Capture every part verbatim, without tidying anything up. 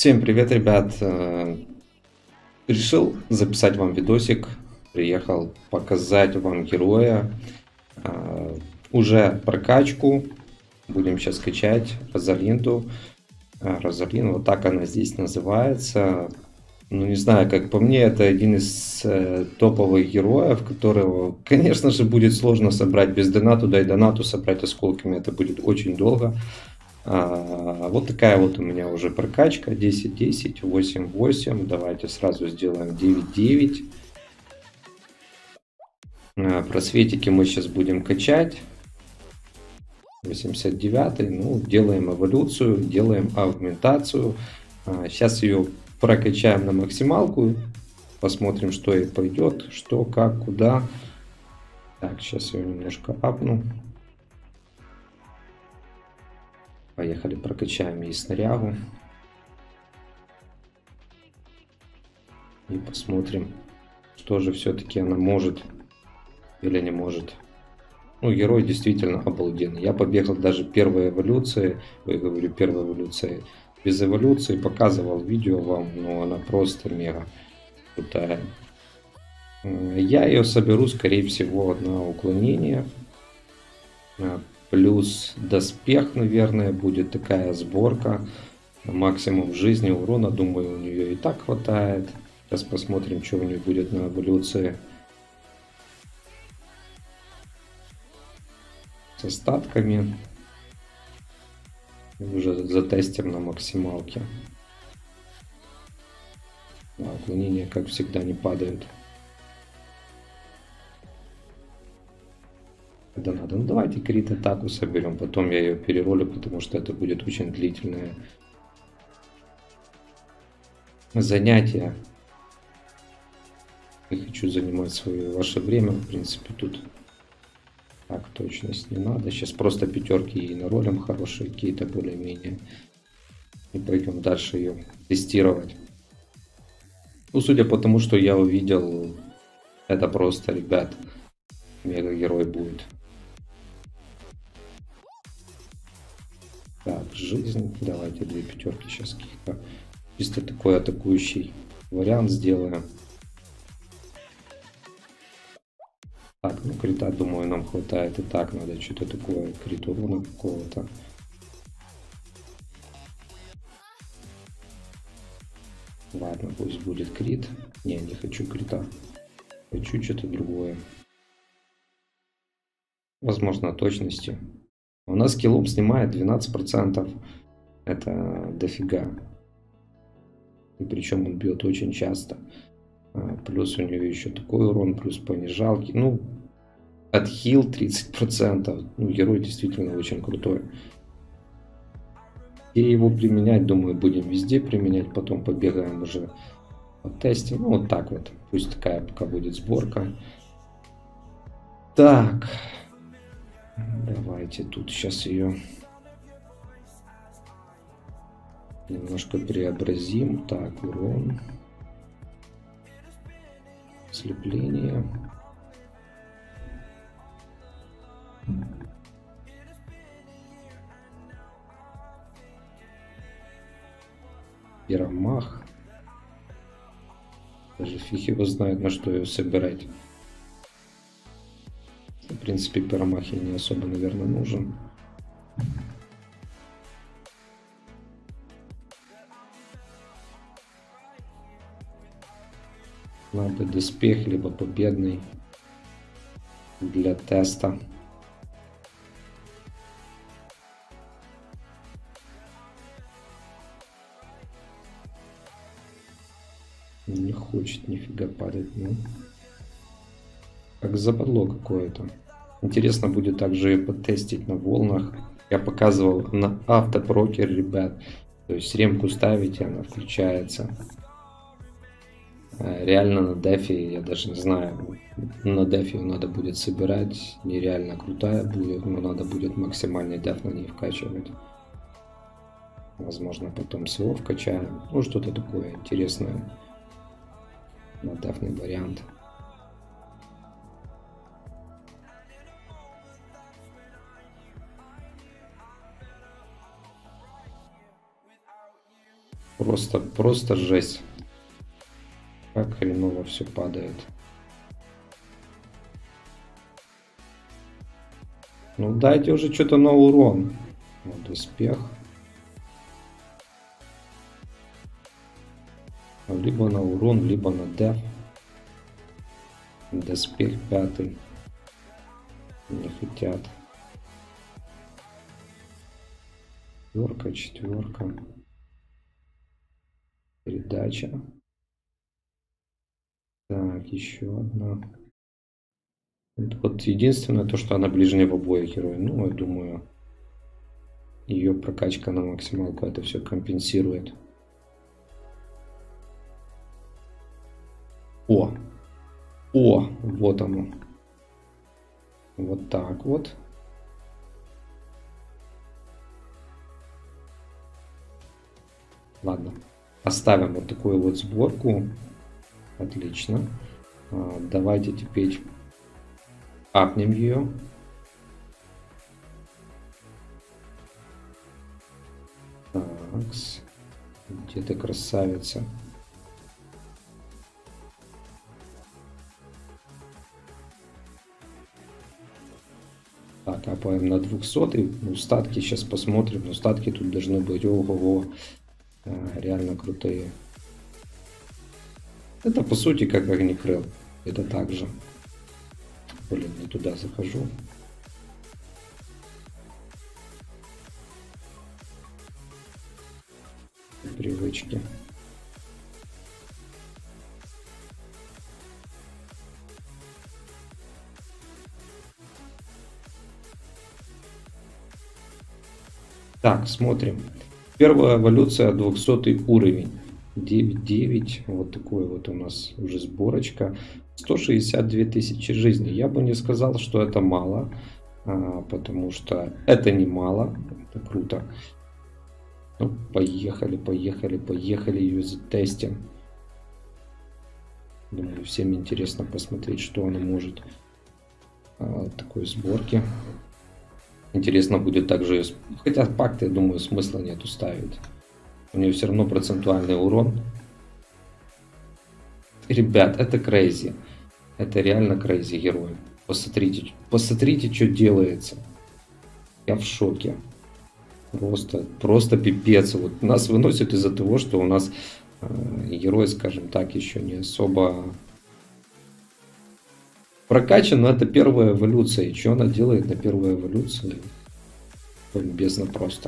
Всем привет, ребят! Э, Решил записать вам видосик. Приехал показать вам героя. Э, Уже прокачку. Будем сейчас качать Розалинду. Э, Розалин, вот так она здесь называется. Ну, не знаю, как по мне, это один из э, топовых героев, которого, конечно же, будет сложно собрать без донату. Да и донату собрать осколками это будет очень долго. А, вот такая вот у меня уже прокачка. десять десять, восемь восемь. Давайте сразу сделаем девять девять. А, просветики мы сейчас будем качать. восемьдесят девять. Ну, делаем эволюцию, делаем аугментацию. А, сейчас ее прокачаем на максималку. Посмотрим, что ей пойдет, что, как, куда. Так, сейчас ее немножко апну. Поехали, прокачаем ей снарягу. И посмотрим, что же все-таки она может или не может. Ну, герой действительно обалденный. Я побегал даже первой эволюции, я говорю, первой эволюции, без эволюции, показывал видео вам, но она просто мега крутая. Я ее соберу, скорее всего, на уклонение. Плюс доспех, наверное, будет такая сборка. Максимум жизни, урона, думаю, у нее и так хватает. Сейчас посмотрим, что у нее будет на эволюции. С остатками. Уже затестим на максималке. Да, уклонения, как всегда, не падают. Когда надо. Ну, давайте крит атаку соберем. Потом я ее переролю, потому что это будет очень длительное занятие. Не хочу занимать свое ваше время. В принципе, тут так точность не надо. Сейчас просто пятерки и наролим хорошие какие-то более-менее. И пойдем дальше ее тестировать. Ну, судя по тому, что я увидел, это просто, ребят, мега герой будет. Так, жизнь. Давайте две пятерки сейчас каких-то. Чисто такой атакующий вариант сделаем. Так, ну крита, думаю, нам хватает и так. Надо что-то такое, крит урона какого-то. Ладно, пусть будет крит. Не, не хочу крита. Хочу что-то другое. Возможно, точности. У нас скиллом снимает двенадцать процентов. Это дофига. И причем он бьет очень часто. Плюс у нее еще такой урон, плюс понижалки. Ну, отхил тридцать процентов. Ну, герой действительно очень крутой. И его применять, думаю, будем везде применять. Потом побегаем уже по тесте. Ну, вот так вот. Пусть такая пока будет сборка. Так. Давайте тут сейчас ее немножко преобразим. Так, урон. Слепление. Пиромах. Даже фиг его знает, на что ее собирать. В принципе, пиромах ей не особо, наверное, нужен. Надо доспех, либо победный для теста. Не хочет нифига падать, ну. Как западло какое-то. Интересно будет также потестить на волнах. Я показывал на автопрокер, ребят. То есть ремку ставите, она включается. Реально на дефе, я даже не знаю, на дефе надо будет собирать. Нереально крутая будет, но надо будет максимальный деф на ней вкачивать. Возможно, потом СО вкачаем. Ну, что-то такое интересное. На дефный вариант. Просто, просто жесть. Как хреново все падает. Ну дайте уже что-то на урон. Вот доспех. Либо на урон, либо на деф. Доспех пятый. Не хотят. Четверка, четверка. Передача. Так, еще одна. Вот единственное то, что она ближнего боя герой. Ну, я думаю, ее прокачка на максималку это все компенсирует. О! О! Вот оно. Вот так вот. Ладно. Оставим вот такую вот сборку. Отлично. А, давайте теперь апнем ее. Так. Где ты, красавица? Так, апаем на двухсотый. Ну, статки сейчас посмотрим. Но статки тут должны быть ого-го. А, реально крутые. Это по сути как огнекрыл. Это также. Блин, не туда захожу. Привычки. Так, смотрим. Первая эволюция, двухсотый уровень. девять девять. Вот такой вот у нас уже сборочка. сто шестьдесят две тысячи жизней. Я бы не сказал, что это мало. А, потому что это не мало. Это круто. Ну, поехали, поехали, поехали. Ее затестим. Думаю, всем интересно посмотреть, что она может. А, такой сборки. Интересно будет также, хотя пакт, я думаю, смысла нету ставить. У нее все равно процентуальный урон. Ребят, это крейзи. Это реально крейзи герой. Посмотрите, посмотрите, что делается. Я в шоке. Просто, просто пипец. Вот нас выносят из-за того, что у нас э, герой, скажем так, еще не особо прокачан, но это первая эволюция. И что она делает на первой эволюции? Бездна просто.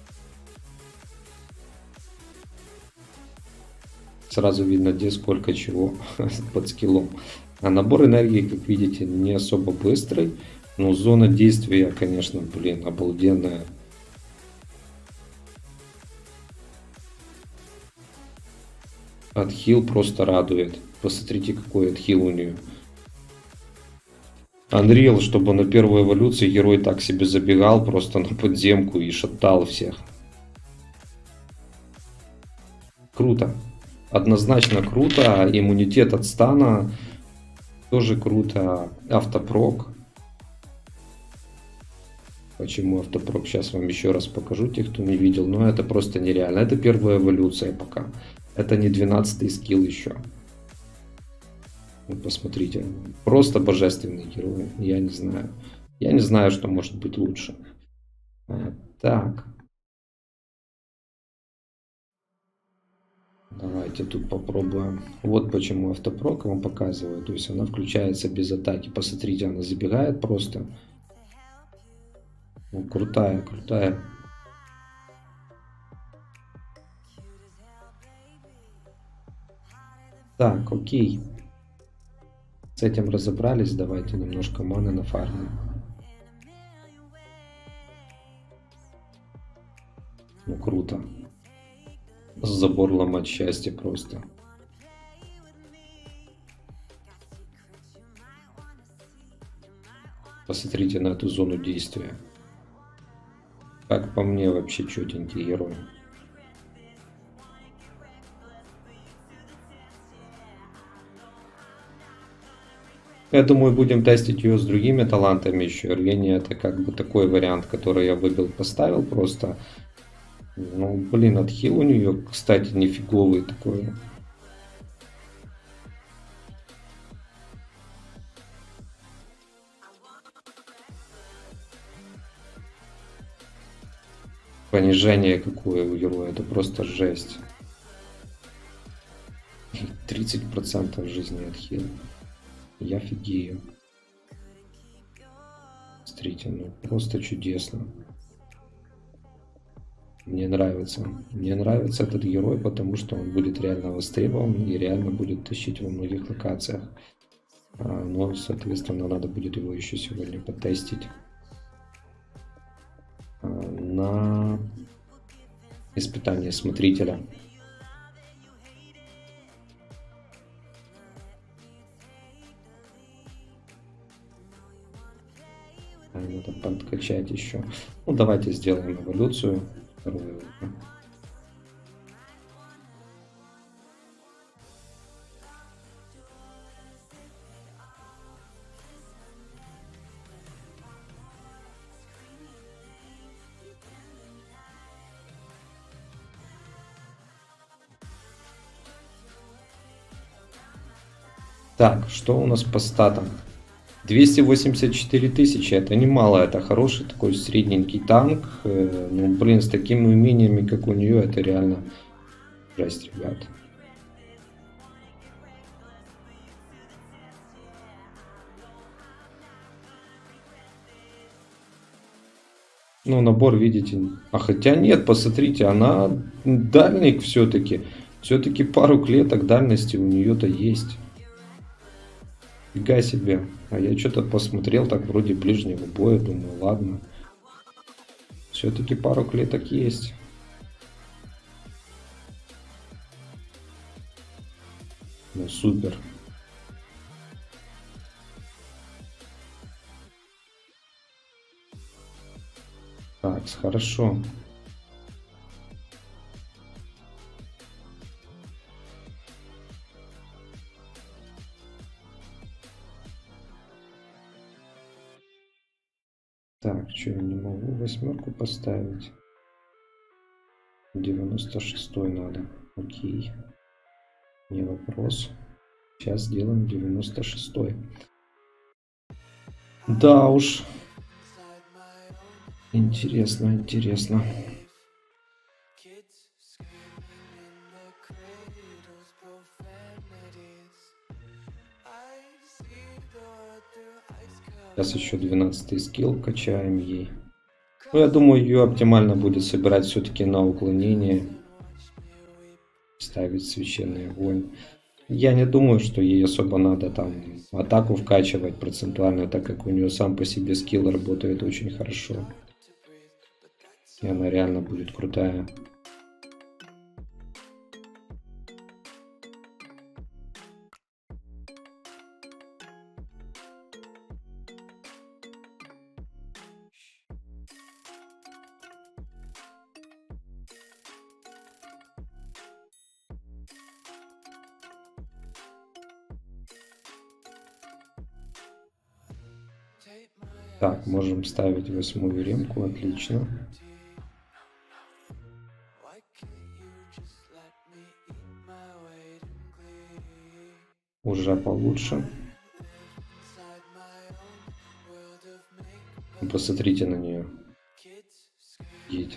Сразу видно, где сколько чего под скиллом. А набор энергии, как видите, не особо быстрый. Но зона действия, конечно, блин, обалденная. Отхил просто радует. Посмотрите, какой отхил у нее. Unreal, чтобы на первой эволюции герой так себе забегал просто на подземку и шатал всех. Круто. Однозначно круто. Иммунитет от стана тоже круто. Автопрок. Почему автопрок? Сейчас вам еще раз покажу, тех, кто не видел. Но это просто нереально. Это первая эволюция пока. Это не двенадцатый скилл еще. Вот посмотрите. Просто божественный герой. Я не знаю. Я не знаю, что может быть лучше. А, так. Давайте тут попробуем. Вот почему автопрок вам показываю. То есть она включается без атаки. Посмотрите, она забегает просто. Ну, крутая, крутая. Так, окей. С этим разобрались. Давайте немножко маны нафармим. Ну, круто. Забор ломать счастье просто. Посмотрите на эту зону действия. Как по мне, вообще чётенький герой. Я думаю, будем тестить ее с другими талантами еще. Рвение — это как бы такой вариант, который я выбил, поставил просто. Ну, блин, отхил у нее, кстати, нифиговый такой. Понижение какое у героя, это просто жесть. тридцать процентов жизни отхил. Я офигею. Смотрите, ну просто чудесно. Мне нравится. Мне нравится этот герой, потому что он будет реально востребован и реально будет тащить во многих локациях. А, но, соответственно, надо будет его еще сегодня потестить а, на испытание смотрителя. Надо подкачать еще. Ну, давайте сделаем эволюцию. Вторую. Так, что у нас по статам? двести восемьдесят четыре тысячи, это немало, это хороший такой средненький танк. Ну, блин, с такими умениями, как у нее, это реально жесть, ребят. Ну, набор, видите. А хотя нет, посмотрите, она дальник все-таки. Все-таки пару клеток дальности у нее-то есть. Фига себе. А я что-то посмотрел, так вроде ближнего боя, думаю, ладно. Все-таки пару клеток есть. Ну, супер. Так, хорошо. Так, что я не могу восьмерку поставить? девяносто шестой надо. Окей. Не вопрос. Сейчас сделаем девяносто шестой. Да уж. Интересно, интересно. Сейчас еще двенадцатый скилл качаем ей. Ну, я думаю, ее оптимально будет собирать все-таки на уклонение. Ставить священный огонь. Я не думаю, что ей особо надо там атаку вкачивать процентуально, так как у нее сам по себе скилл работает очень хорошо. И она реально будет крутая. Так, можем ставить восьмую ремку, отлично. Уже получше. Посмотрите на нее. Едь.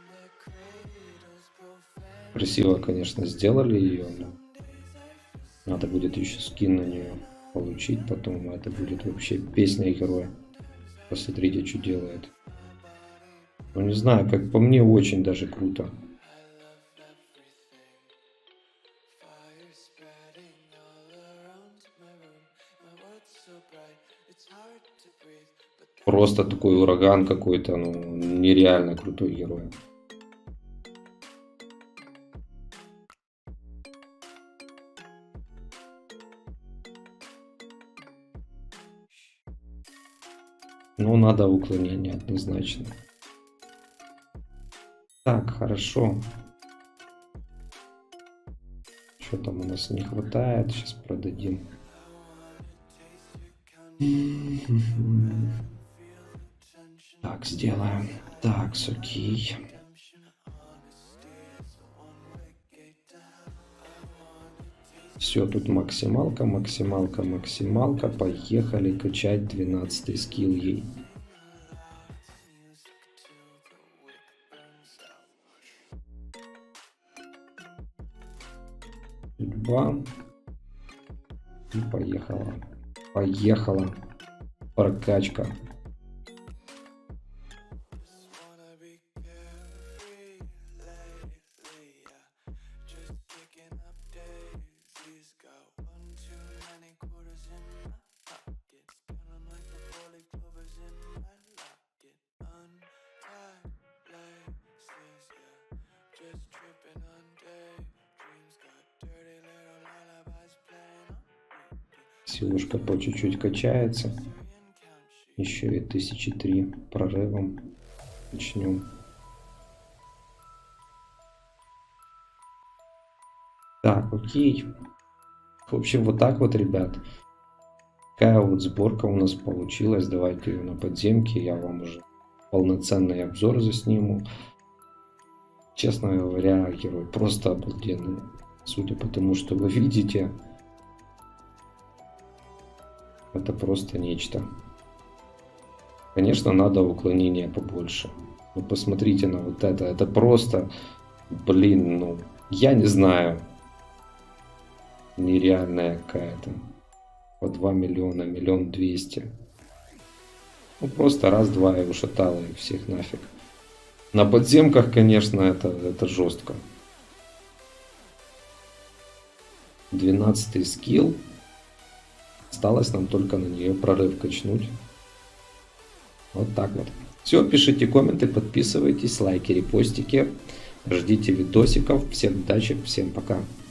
Красиво, конечно, сделали ее, но надо будет еще скин на нее получить потом. Это будет вообще песня героя. Посмотрите, что делает. Ну, не знаю, как по мне, очень даже круто. Просто такой ураган какой-то, ну, нереально крутой герой. Ну, надо уклонение однозначно. Так, хорошо. Что там у нас не хватает? Сейчас продадим. Так, сделаем. Так, окей. Все, тут максималка, максималка, максималка. Поехали качать двенадцатый скилл ей. Судьба. И поехала. Поехала. Прокачка. Силушка по чуть-чуть качается. Еще и тысячи три прорывом. Начнем. Так, окей. В общем, вот так вот, ребят. Такая вот сборка у нас получилась. Давайте ее на подземке. Я вам уже полноценный обзор засниму. Честно говоря, герой просто обалденный. Судя по тому, что вы видите, это просто нечто. Конечно, надо уклонения побольше. Но посмотрите на вот это. Это просто, блин, ну, я не знаю. Нереальная какая-то. По два миллиона, миллион двести. Ну, просто раз-два и ушатало их всех нафиг. На подземках, конечно, это, это жестко. двенадцатый скилл. Осталось нам только на нее прорыв качнуть. Вот так вот. Все, пишите комменты, подписывайтесь, лайки, репостики. Ждите видосиков. Всем удачи, всем пока.